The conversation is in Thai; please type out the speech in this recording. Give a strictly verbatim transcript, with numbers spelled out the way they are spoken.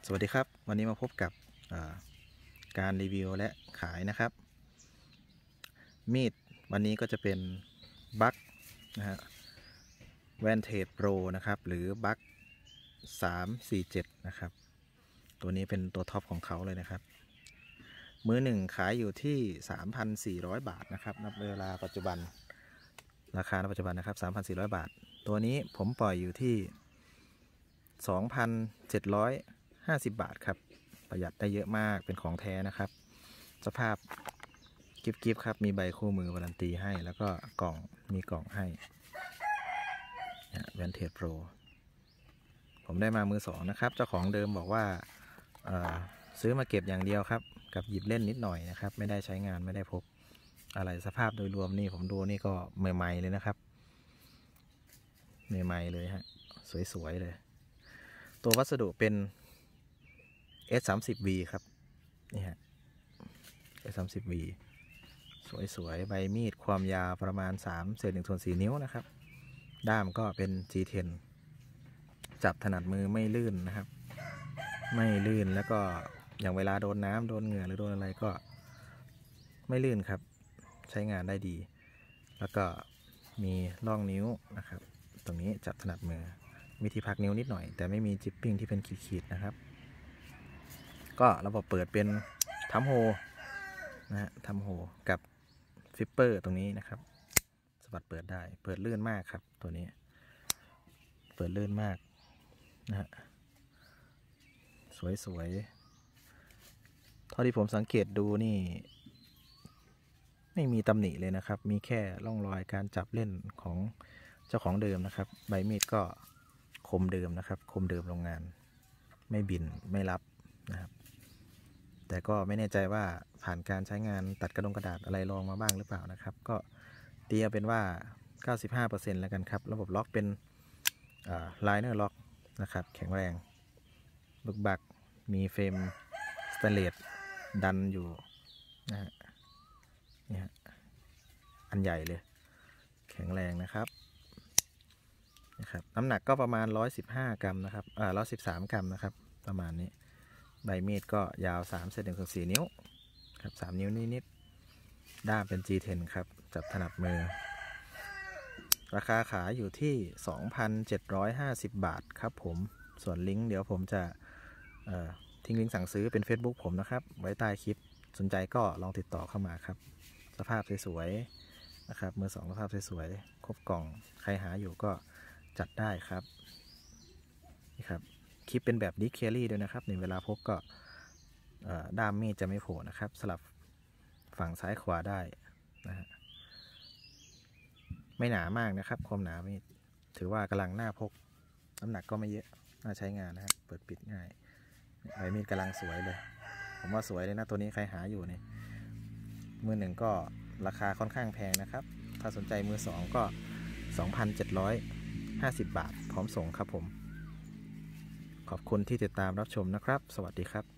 สวัสดีครับวันนี้มาพบกับการรีวิวและขายนะครับมีดวันนี้ก็จะเป็นบัคนะฮะแวนเทจโปรนะครับหรือบัคสามสี่เจ็ดนะครับตัวนี้เป็นตัวท็อปของเขาเลยนะครับมือหนึ่งขายอยู่ที่ สามพันสี่ร้อย บาทนะครับนับเวลาปัจจุบันราคาในปัจจุบันนะครับ สามพันสี่ร้อย บาทตัวนี้ผมปล่อยอยู่ที่ สองพันเจ็ดร้อยห้าสิบ บาทครับประหยัดได้เยอะมากเป็นของแท้นะครับสภาพกิฟกิฟครับมีใบคู่มือวารันตีให้แล้วก็กล่องมีกล่องให้แวนเทจโปรผมได้มามือสองนะครับเจ้าของเดิมบอกว่าซื้อมาเก็บอย่างเดียวครับกับหยิบเล่นนิดหน่อยนะครับไม่ได้ใช้งานไม่ได้พกอะไรสภาพโดยรวมนี่ผมดูนี่ก็ใหม่ๆเลยนะครับใหม่ๆเลยฮะสวยๆเลยตัววัสดุเป็น เอส สามสิบ วี ครับนี่ฮะ เอส สามสิบ วี สวยๆใบมีดความยาวประมาณสามเศษหนึ่งส่วนสี่นิ้วนะครับด้ามก็เป็น จี เท็น จับถนัดมือไม่ลื่นนะครับไม่ลื่นแล้วก็อย่างเวลาโดนน้ำโดนเหงื่อหรือโดนอะไรก็ไม่ลื่นครับใช้งานได้ดีแล้วก็มีร่องนิ้วนะครับตรงนี้จับถนัดมือมีที่พักนิ้วนิดหน่อยแต่ไม่มีจิปปิ้งที่เป็นขีดๆนะครับก็ระบบเปิดเป็นทัมโฮนะฮะทัมโฮกับฟิปเปอร์ตรงนี้นะครับสะบัดเปิดได้เปิดลื่นมากครับตัวนี้เปิดลื่นมากนะฮะสวยๆเท่าที่ผมสังเกตดูนี่ไม่มีตำหนิเลยนะครับมีแค่ร่องรอยการจับเล่นของเจ้าของเดิมนะครับใบมีดก็คมเดิมนะครับคมเดิมโรงงานไม่บินไม่รับนะครับแต่ก็ไม่แน่ใจว่าผ่านการใช้งานตัดกระดงกระดาษอะไรลองมาบ้างหรือเปล่านะครับก็ตีเอาเป็นว่า เก้าสิบห้าเปอร์เซ็นต์ แล้วกันครับระบบล็อกเป็นไลเนอร์ล็อกนะครับแข็งแรงลูกบักมีเฟรมสแตนเลสดันอยู่นะฮะนี่ฮะอันใหญ่เลยแข็งแรงนะครับนะครับน้ำหนักก็ประมาณหนึ่งร้อยสิบห้ากรัมนะครับอ่าหนึ่งร้อยสิบสามกรัมนะครับประมาณนี้ใบมีดก็ยาวสามเซนหนึ่งส่วนสี่นิ้วครับสามนิ้วนิดๆด้ามเป็น จี เท็น ครับจับถนัดมือราคาขายอยู่ที่ สองพันเจ็ดร้อยห้าสิบ บาทครับผมส่วนลิงก์เดี๋ยวผมจะทิ้งลิงก์สั่งซื้อเป็น Facebook ผมนะครับไว้ใต้คลิปสนใจก็ลองติดต่อเข้ามาครับสภาพสวยๆนะครับมือสองสภาพสวยๆครบกล่องใครหาอยู่ก็จัดได้ครับนี่ครับคลิปเป็นแบบดิสแครี่ด้วยนะครับในเวลาพกก็ด้ามมีดจะไม่โผล่นะครับสลับฝั่งซ้ายขวาได้นะฮะไม่หนามากนะครับความหนามีดถือว่ากำลังน่าพกน้ำหนักก็ไม่เยอะน่าใช้งานนะครับเปิดปิดง่ายใบมีดกำลังสวยเลยผมว่าสวยเลยนะตัวนี้ใครหาอยู่นี่มือหนึ่งก็ราคาค่อนข้างแพงนะครับถ้าสนใจมือสองก็ สองพันเจ็ดร้อยห้าสิบ บาทพร้อมส่งครับผมขอบคุณที่ติดตามรับชมนะครับสวัสดีครับ